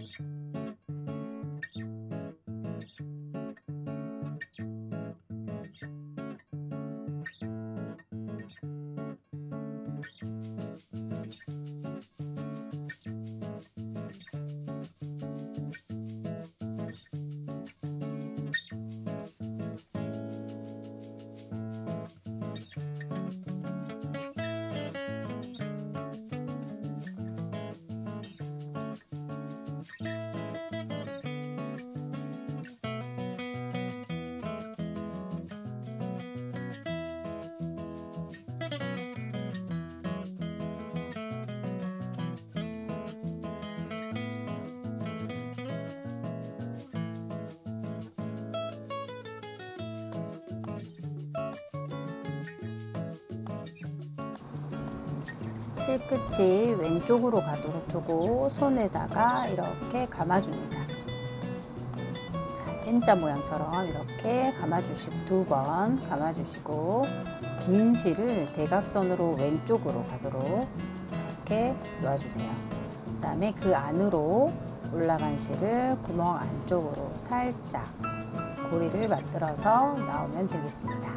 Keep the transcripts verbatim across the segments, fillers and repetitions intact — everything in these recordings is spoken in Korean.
실 끝이 왼쪽으로 가도록 두고 손에다가 이렇게 감아줍니다. 자, N자 모양처럼 이렇게 감아주시고 두 번 감아주시고 긴 실을 대각선으로 왼쪽으로 가도록 이렇게 놓아주세요. 그 다음에 그 안으로 올라간 실을 구멍 안쪽으로 살짝 고리를 만들어서 나오면 되겠습니다.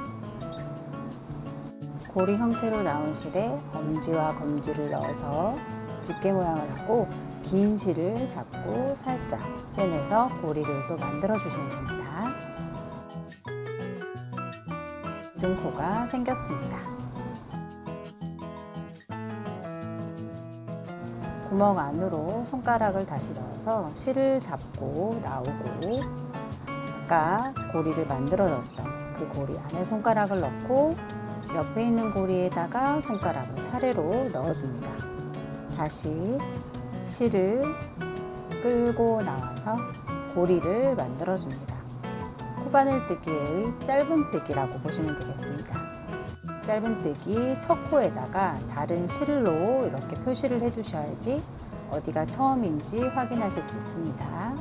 고리 형태로 나온 실에 엄지와 검지를 넣어서 집게 모양을 하고 긴 실을 잡고 살짝 빼내서 고리를 또 만들어 주시면 됩니다. 눈코가 생겼습니다. 구멍 안으로 손가락을 다시 넣어서 실을 잡고 나오고 아까 고리를 만들어 놨던 그 고리 안에 손가락을 넣고 옆에 있는 고리에다가 손가락을 차례로 넣어줍니다. 다시 실을 끌고 나와서 고리를 만들어줍니다. 코바늘뜨기의 짧은뜨기라고 보시면 되겠습니다. 짧은뜨기 첫 코에다가 다른 실로 이렇게 표시를 해두셔야지 어디가 처음인지 확인하실 수 있습니다.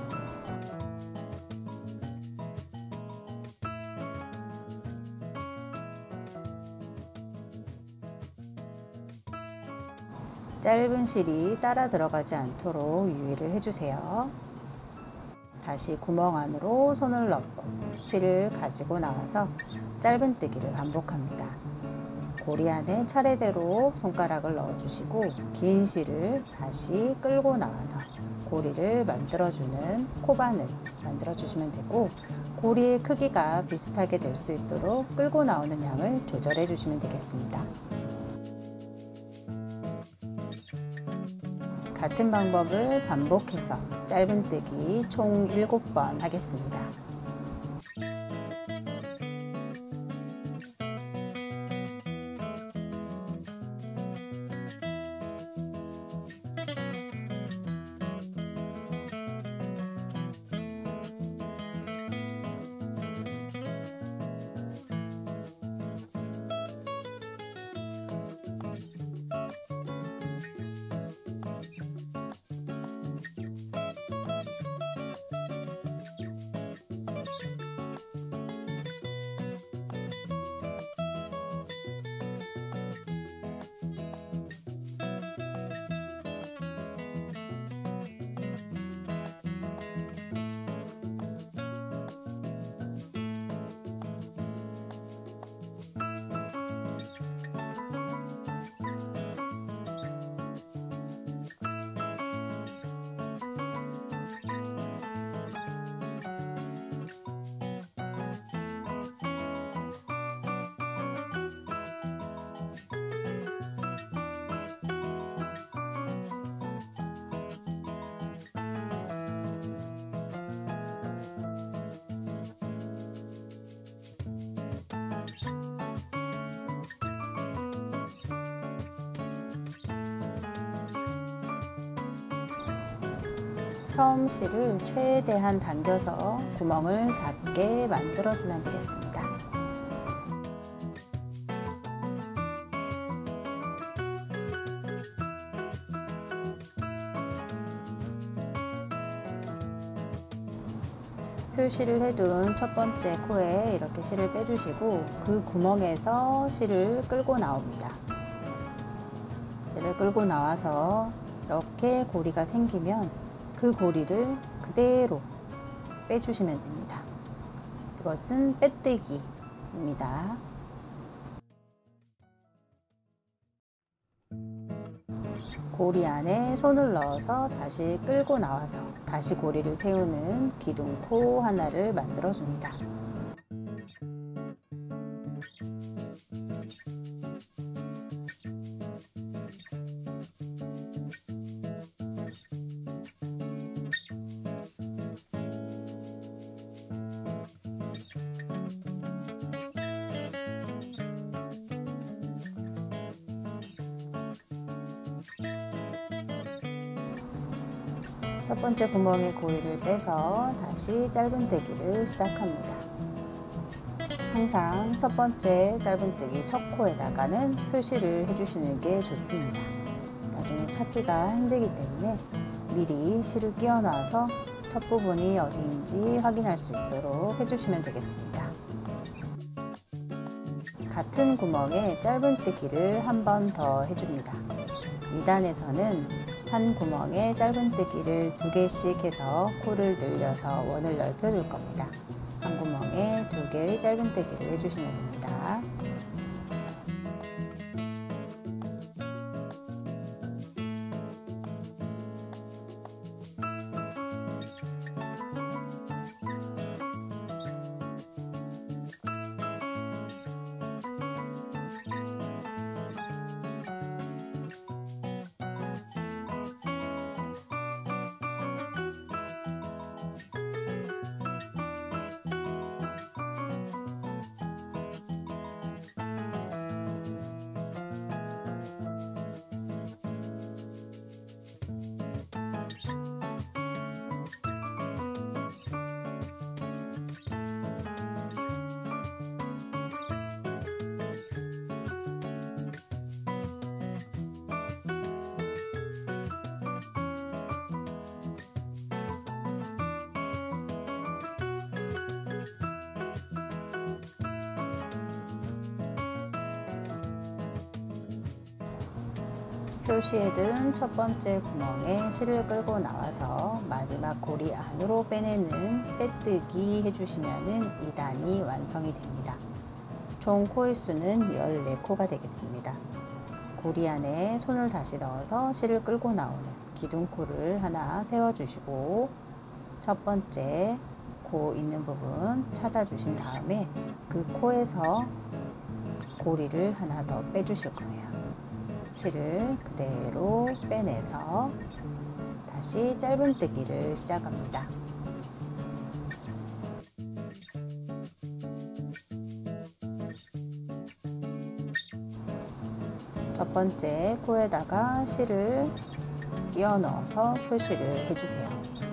짧은 실이 따라 들어가지 않도록 유의를 해주세요. 다시 구멍 안으로 손을 넣고 실을 가지고 나와서 짧은뜨기를 반복합니다. 고리 안에 차례대로 손가락을 넣어주시고 긴 실을 다시 끌고 나와서 고리를 만들어주는 코바늘 만들어주시면 되고 고리의 크기가 비슷하게 될 수 있도록 끌고 나오는 양을 조절해 주시면 되겠습니다. 같은 방법을 반복해서 짧은뜨기 총 일곱 번 하겠습니다. 처음 실을 최대한 당겨서 구멍을 작게 만들어주면 되겠습니다. 표시를 해둔 첫 번째 코에 이렇게 실을 빼주시고 그 구멍에서 실을 끌고 나옵니다. 실을 끌고 나와서 이렇게 고리가 생기면 그 고리를 그대로 빼주시면 됩니다. 이것은 빼뜨기입니다. 고리 안에 손을 넣어서 다시 끌고 나와서 다시 고리를 세우는 기둥코 하나를 만들어 줍니다. 첫 번째 구멍에 고리를 빼서 다시 짧은뜨기를 시작합니다. 항상 첫 번째 짧은뜨기 첫 코에다가는 표시를 해주시는 게 좋습니다. 나중에 찾기가 힘들기 때문에 미리 실을 끼워 놔서 첫 부분이 어디인지 확인할 수 있도록 해주시면 되겠습니다. 같은 구멍에 짧은뜨기를 한 번 더 해줍니다. 이 단에서는 한 구멍에 짧은뜨기를 두 개씩 해서 코를 늘려서 원을 넓혀 줄 겁니다. 한 구멍에 두 개의 짧은뜨기를 해주시면 됩니다. 표시해둔 첫 번째 구멍에 실을 끌고 나와서 마지막 고리 안으로 빼내는 빼뜨기 해주시면 이 단이 완성이 됩니다. 총 코의 수는 열네 코가 되겠습니다. 고리 안에 손을 다시 넣어서 실을 끌고 나오는 기둥코를 하나 세워주시고 첫 번째 코 있는 부분 찾아주신 다음에 그 코에서 고리를 하나 더 빼주실 거예요. 실을 그대로 빼내서 다시 짧은뜨기를 시작합니다. 첫 번째 코에다가 실을 끼워 넣어서 표시를 해주세요.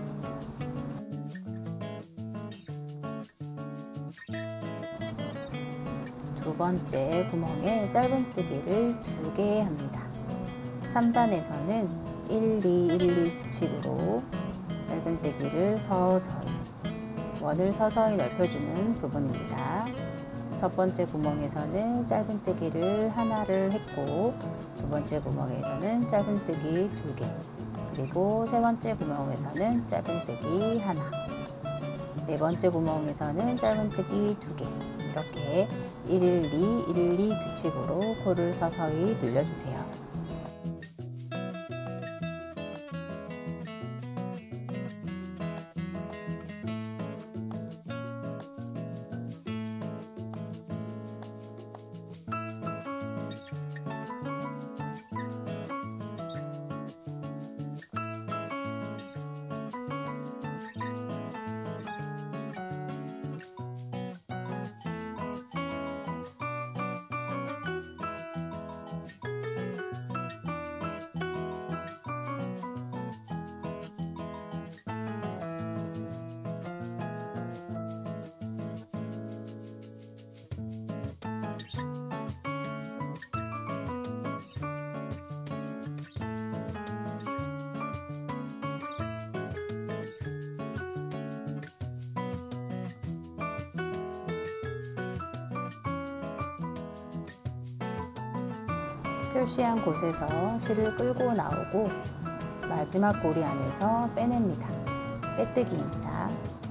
두 번째 구멍에 짧은뜨기를 두 개 합니다. 삼 단에서는 일, 이, 일, 이 규칙으로 짧은뜨기를 서서히 원을 서서히 넓혀주는 부분입니다. 첫 번째 구멍에서는 짧은뜨기를 하나를 했고 두 번째 구멍에서는 짧은뜨기 두 개, 그리고 세 번째 구멍에서는 짧은뜨기 하나, 네 번째 구멍에서는 짧은뜨기 두 개, 이렇게 일, 이, 일, 이 규칙으로 코를 서서히 늘려주세요. 표시한 곳에서 실을 끌고 나오고 마지막 고리 안에서 빼냅니다. 빼뜨기입니다.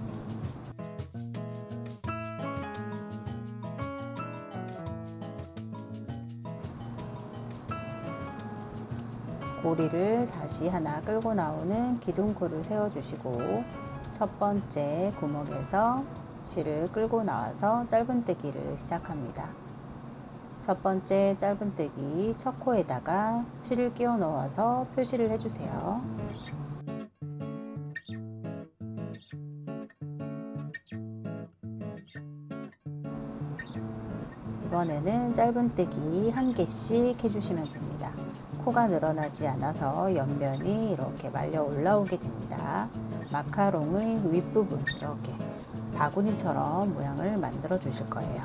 고리를 다시 하나 끌고 나오는 기둥코를 세워주시고 첫 번째 구멍에서 실을 끌고 나와서 짧은뜨기를 시작합니다. 첫 번째 짧은뜨기 첫 코에다가 실을 끼워 넣어서 표시를 해주세요. 이번에는 짧은뜨기 한 개씩 해주시면 됩니다. 코가 늘어나지 않아서 옆면이 이렇게 말려 올라오게 됩니다. 마카롱의 윗부분 이렇게 바구니처럼 모양을 만들어 주실 거예요.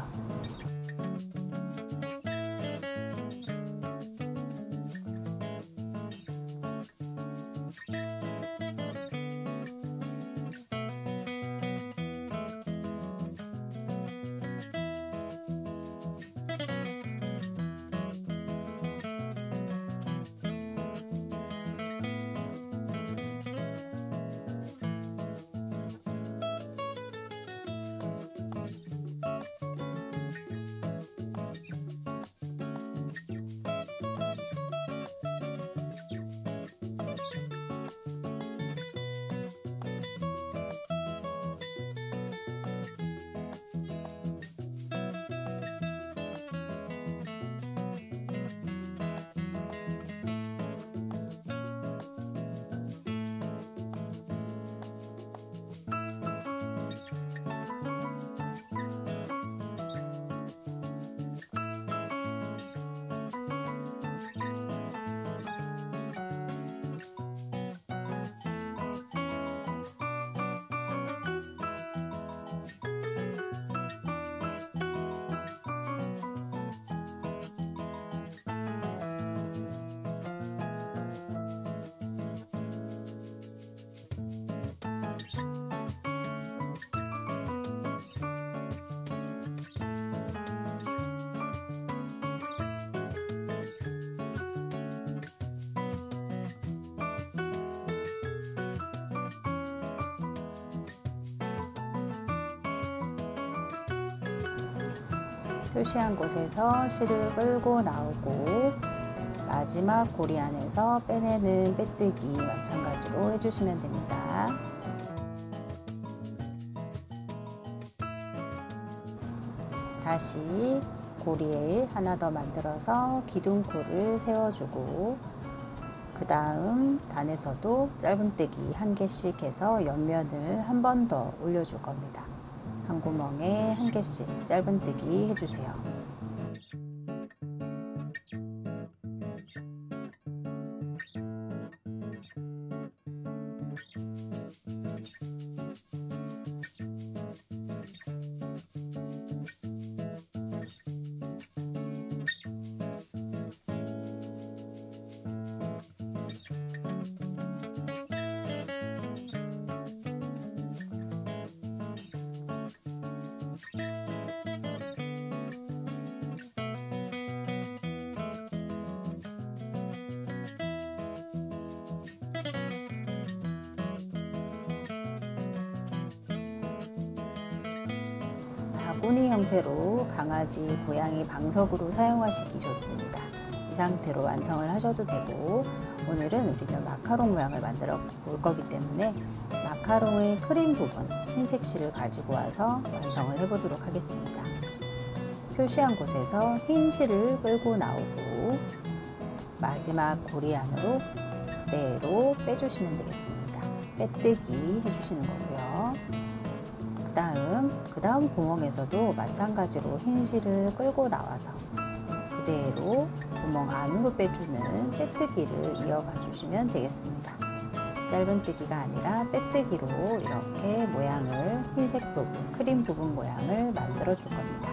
표시한 곳에서 실을 끌고 나오고 마지막 고리 안에서 빼내는 빼뜨기 마찬가지로 해주시면 됩니다. 다시 고리에 하나 더 만들어서 기둥코를 세워주고 그 다음 단에서도 짧은뜨기 한 개씩 해서 옆면을 한 번 더 올려줄 겁니다. 한 구멍에 한 개씩 짧은뜨기 해주세요. 바구니 형태로 강아지, 고양이 방석으로 사용하시기 좋습니다. 이 상태로 완성을 하셔도 되고 오늘은 우리는 마카롱 모양을 만들어 볼 거기 때문에 마카롱의 크림 부분 흰색 실을 가지고 와서 완성을 해보도록 하겠습니다. 표시한 곳에서 흰 실을 끌고 나오고 마지막 고리 안으로 그대로 빼주시면 되겠습니다. 빼뜨기 해주시는 거고요. 그 다음 그 다음 구멍에서도 마찬가지로 흰 실을 끌고 나와서 그대로 구멍 안으로 빼주는 빼뜨기를 이어가 주시면 되겠습니다. 짧은뜨기가 아니라 빼뜨기로 이렇게 모양을 흰색 부분, 크림 부분 모양을 만들어 줄 겁니다.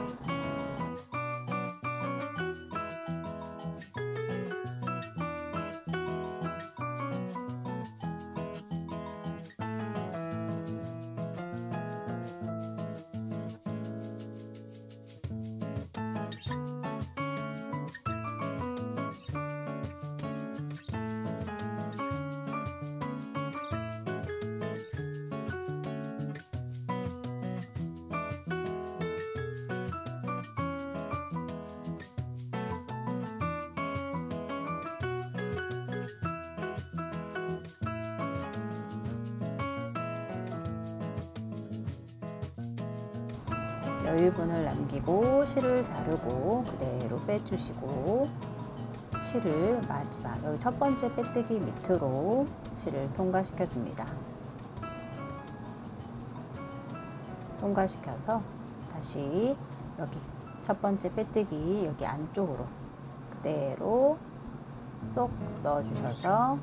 여유분을 남기고 실을 자르고 그대로 빼주시고, 실을 마지막 여기 첫 번째 빼뜨기 밑으로 실을 통과시켜 줍니다. 통과시켜서 다시 여기 첫 번째 빼뜨기 여기 안쪽으로 그대로 쏙 넣어 주셔서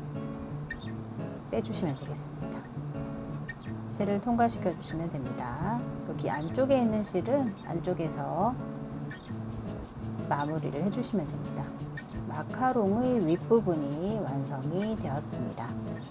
빼주시면 되겠습니다. 실을 통과시켜 주시면 됩니다. 여기 안쪽에 있는 실은 안쪽에서 마무리를 해주시면 됩니다. 마카롱의 윗부분이 완성이 되었습니다.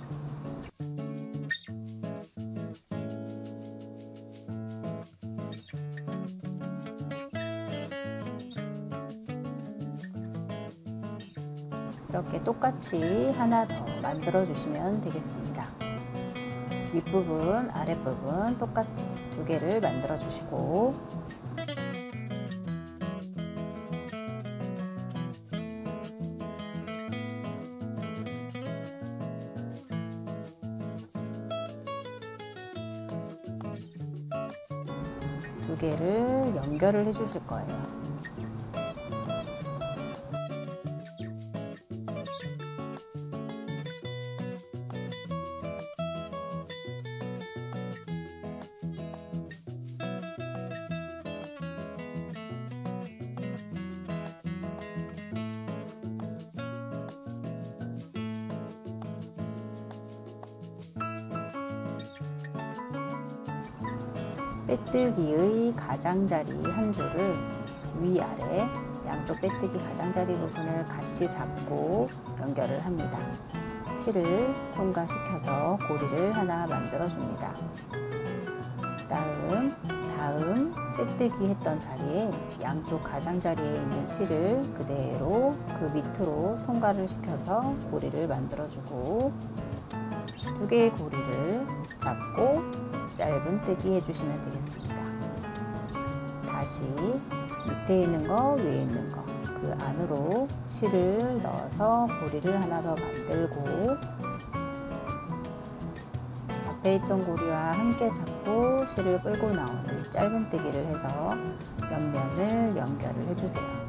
이렇게 똑같이 하나 더 만들어 주시면 되겠습니다. 윗부분, 아랫부분 똑같이 두 개를 만들어 주시고, 두 개를 연결을 해 주실 거예요. 빼뜨기의 가장자리 한 줄을 위아래 양쪽 빼뜨기 가장자리 부분을 같이 잡고 연결을 합니다. 실을 통과시켜서 고리를 하나 만들어 줍니다. 다음 다음 빼뜨기 했던 자리에 양쪽 가장자리에 있는 실을 그대로 그 밑으로 통과를 시켜서 고리를 만들어 주고, 두 개의 고리를 잡고 짧은 뜨기 해주시면 되겠습니다. 다시 밑에 있는 거, 위에 있는 거 그 안으로 실을 넣어서 고리를 하나 더 만들고, 앞에 있던 고리와 함께 잡고 실을 끌고 나오는 짧은 뜨기를 해서 옆면을 연결을 해주세요.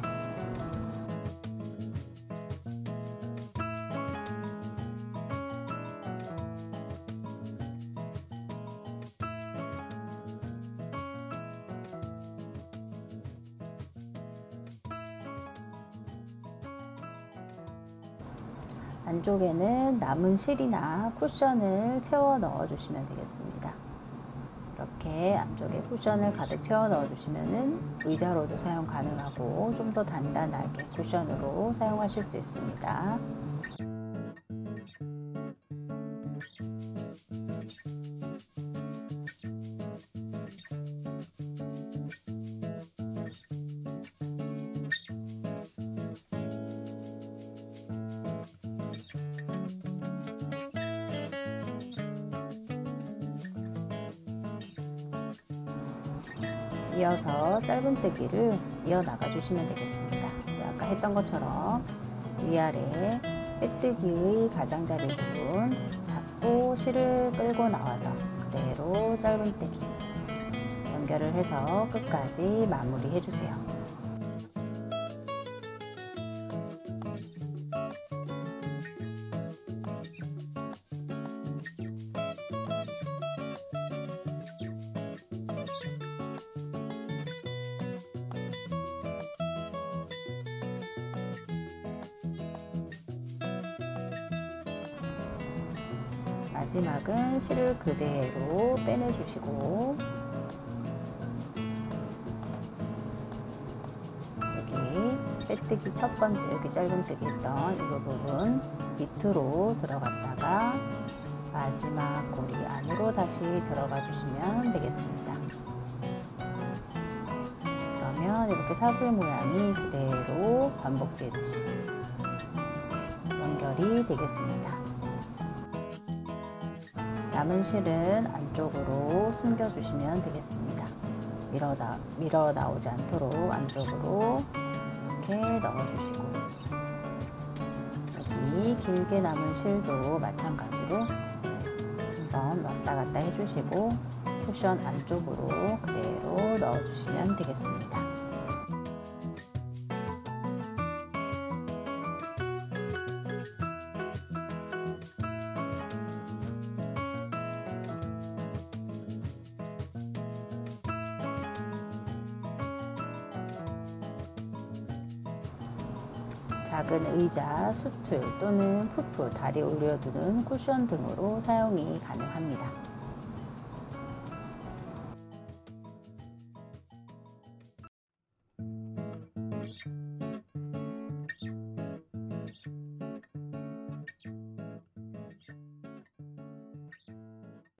안쪽에는 남은 실이나 쿠션을 채워 넣어 주시면 되겠습니다. 이렇게 안쪽에 쿠션을 가득 채워 넣어 주시면 의자로도 사용 가능하고 좀 더 단단하게 쿠션으로 사용하실 수 있습니다. 이어서 짧은 뜨기를 이어나가 주시면 되겠습니다. 아까 했던 것처럼 위아래 빼뜨기의 가장자리 부분 잡고 실을 끌고 나와서 그대로 짧은 뜨기 연결을 해서 끝까지 마무리 해주세요. 마지막은 실을 그대로 빼내주시고, 여기 빼뜨기 첫 번째 여기 짧은 뜨기 했던 이 부분 밑으로 들어갔다가 마지막 고리 안으로 다시 들어가 주시면 되겠습니다. 그러면 이렇게 사슬 모양이 그대로 반복되듯이 연결이 되겠습니다. 남은 실은 안쪽으로 숨겨주시면 되겠습니다. 밀어, 나, 밀어 나오지 않도록 안쪽으로 이렇게 넣어주시고, 여기 길게 남은 실도 마찬가지로 한번 왔다 갔다 해주시고 쿠션 안쪽으로 그대로 넣어주시면 되겠습니다. 작은 의자, 수틀 또는 푸프, 다리 올려두는 쿠션 등으로 사용이 가능합니다.